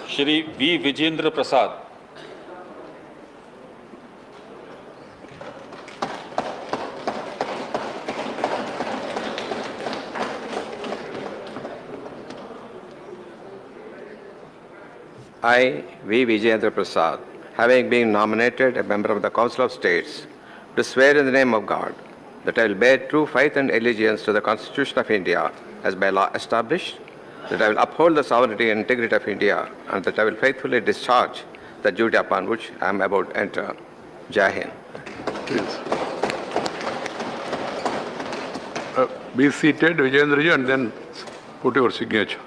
Shri V. Vijayendra Prasad. I, V. Vijayendra Prasad, having been nominated a member of the Council of States, do swear in the name of God that I will bear true faith and allegiance to the Constitution of India as by law established, that I will uphold the sovereignty and integrity of India, and that I will faithfully discharge the duty upon which I am about to enter. Jai Hind. Please. Be seated, Vijayendra ji, and then put your signature.